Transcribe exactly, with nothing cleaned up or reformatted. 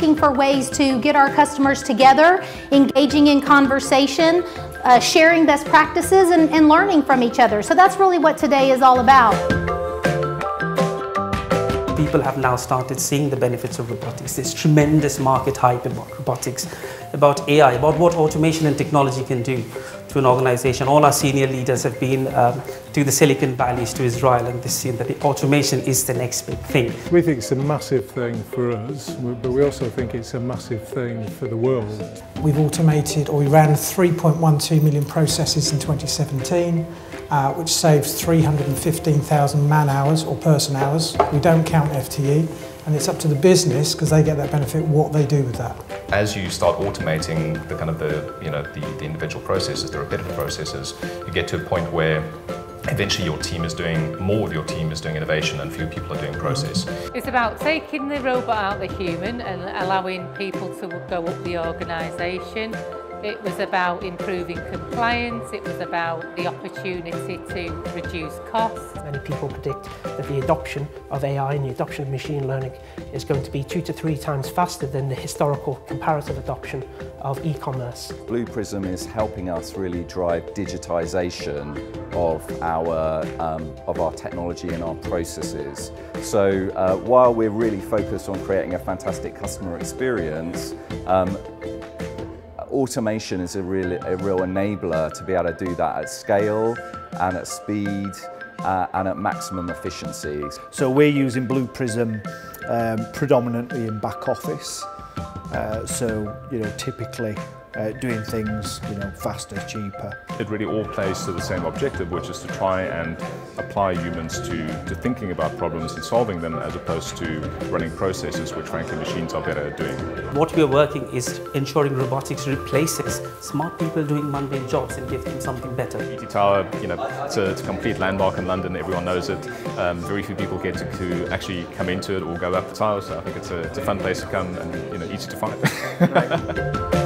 looking for ways to get our customers together, engaging in conversation, uh, sharing best practices, and, and learning from each other. So that's really what today is all about. People have now started seeing the benefits of robotics. There's tremendous market hype about robotics, about A I, about what automation and technology can do to an organization. All our senior leaders have been um, to the Silicon Valleys, to Israel, and they've seen that the automation is the next big thing. We think it's a massive thing for us, but we also think it's a massive thing for the world. We've automated, or we ran three point one two million processes in twenty seventeen, uh, which saves three hundred fifteen thousand man hours or person hours. We don't count F T E, and it's up to the business, because they get that benefit, what they do with that. As you start automating the kind of the, you know, the, the individual processes, the repetitive processes, you get to a point where eventually your team is doing, more of your team is doing innovation and few people are doing process. It's about taking the robot out of the human and allowing people to go up the organisation. It was about improving compliance, it was about the opportunity to reduce costs. Many people predict that the adoption of A I and the adoption of machine learning is going to be two to three times faster than the historical comparative adoption of e-commerce. Blue Prism is helping us really drive digitisation of our, um, of our technology and our processes. So uh, while we're really focused on creating a fantastic customer experience, um, automation is a real, a real enabler to be able to do that at scale and at speed uh, and at maximum efficiency. So we're using Blue Prism um, predominantly in back office. Uh, so, you know, typically uh, doing things, you know, faster, cheaper. It really all plays to the same objective, which is to try and apply humans to, to thinking about problems and solving them, as opposed to running processes which frankly machines are better at doing. What we are working is ensuring robotics replaces smart people doing mundane jobs and give them something better. E T Tower, you know, it's a, it's a complete landmark in London, everyone knows it. Um, very few people get to, to actually come into it or go up the tower, so I think it's a, it's a fun place to come and, you know, easy to find.